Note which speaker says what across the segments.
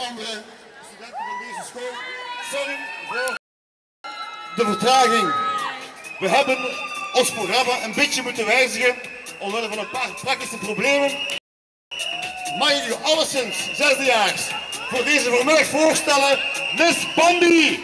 Speaker 1: andere studenten van deze school. Sorry voor de vertraging. We hebben ons programma een beetje moeten wijzigen omwille van een paar praktische problemen. Mag ik u alleszins, zesdejaars, voor deze vanmiddag voorstellen, Miss Bambi.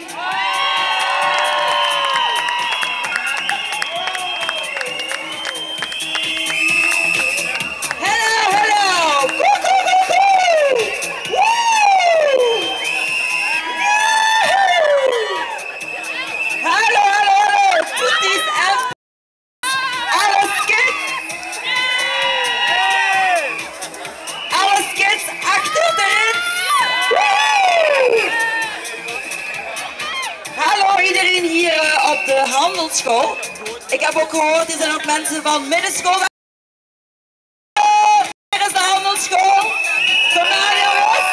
Speaker 2: Op de handelsschool. Ik heb ook gehoord, er zijn ook mensen van middenschool. Hier is de handelsschool. Kom maar jongens.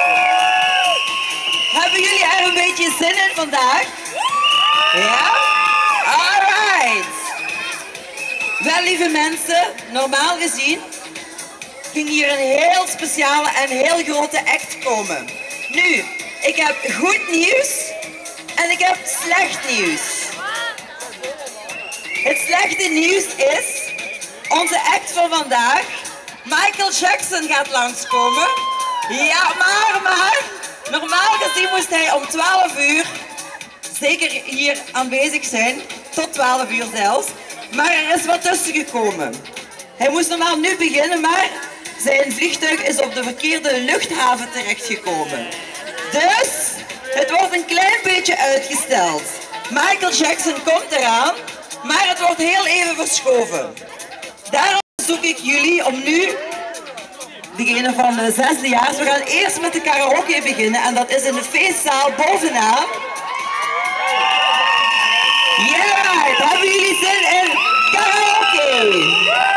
Speaker 2: Hebben jullie er een beetje zin in vandaag? Ja? Alright. Wel lieve mensen, normaal gezien ging hier een heel speciale en heel grote act komen. Nu, ik heb goed nieuws. En ik heb slecht nieuws. Het slechte nieuws is, onze act van vandaag, Michael Jackson gaat langskomen. Ja, maar, normaal gezien moest hij om 12 uur zeker hier aanwezig zijn, tot 12 uur zelfs. Maar er is wat tussen gekomen. Hij moest normaal nu beginnen, maar zijn vliegtuig is op de verkeerde luchthaven terechtgekomen. Dus het wordt een klein beetje uitgesteld. Michael Jackson komt eraan, maar het wordt heel even verschoven. Daarom zoek ik jullie om nu, degene van de zesdejaars, we gaan eerst met de karaoke beginnen en dat is in de feestzaal bovenaan. Yeah, hebben jullie zin in karaoke?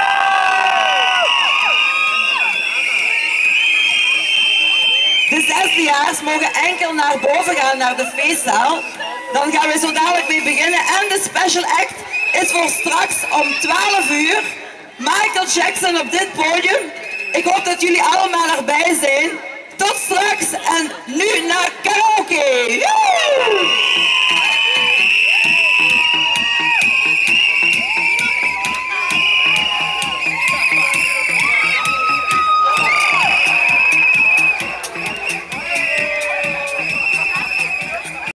Speaker 2: De zesdejaars mogen enkel naar boven gaan, naar de feestzaal. Dan gaan we zo dadelijk mee beginnen. En de special act is voor straks om 12 uur. Michael Jackson op dit podium. Ik hoop dat jullie allemaal erbij zijn. Tot straks en nu naar karaoke. Woehoe!